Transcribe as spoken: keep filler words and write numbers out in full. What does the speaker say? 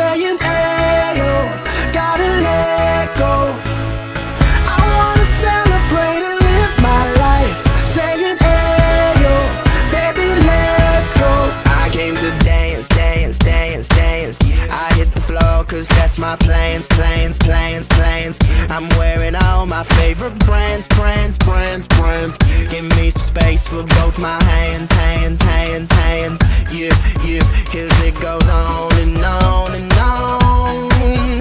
saying, ayo, gotta let go. I wanna celebrate and live my life, saying, ayo, baby, let's go. I came to dance, dance, dance, dance. I hit the floor cause that's my plans, plans, plans, plans. I'm wearing all my favorite brands, brands, brands, brands. Give me some space for both my hands, hands, hands, hands. Yeah, yeah, cause it goes on and on and on.